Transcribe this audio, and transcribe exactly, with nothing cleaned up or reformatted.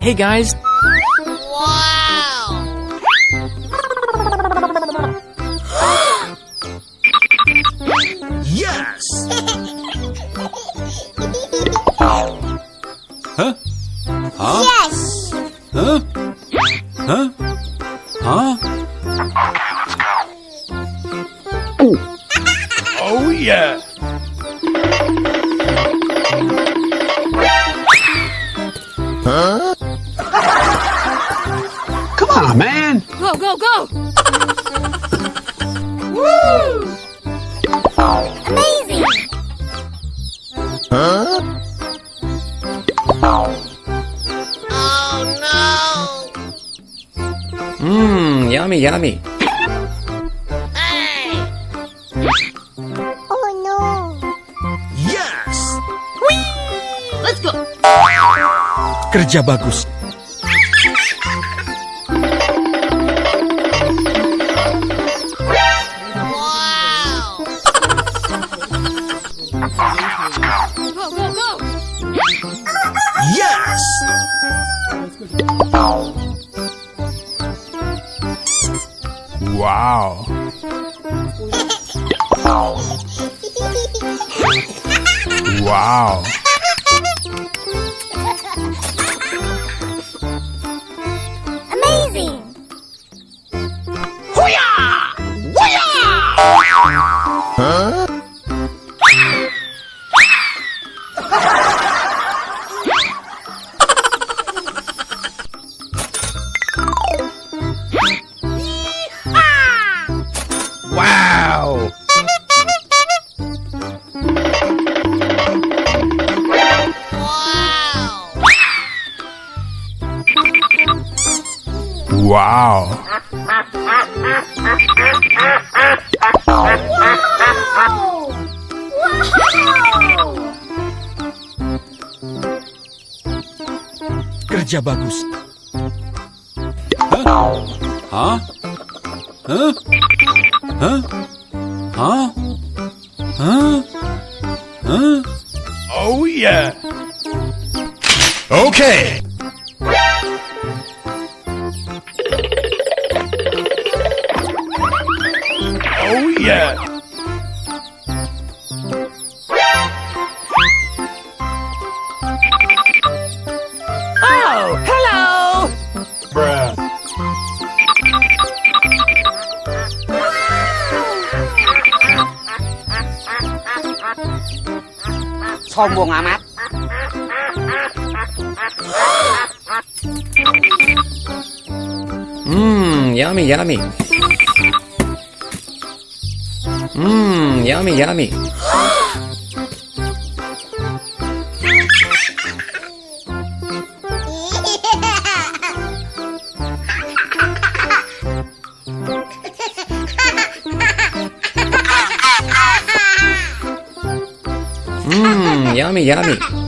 Hey guys. Wow. Yes. Huh? Huh? Yes. Huh? Huh? Huh? Oh yeah. Huh? Come on, man. Go, go, go. Woo! Amazing. Huh? Oh no. Mmm, yummy, yummy. Hey. Oh no. Yes. Let's go. Kerja bagus. Wow. Go, go, go. Yes. Wow. Wow. Amazing. Huh? Wow. Wow. Wow. Wow. Kerja bagus. Hah? Hah? Hah? Hah? Hah? Hah? Hah? Oh yeah. Okay. Oh yeah. Oh, hello. Bruh. Sombong amat. Mmm, yummy, yummy. Mmm, yummy, yummy. Mmm, yummy, yummy.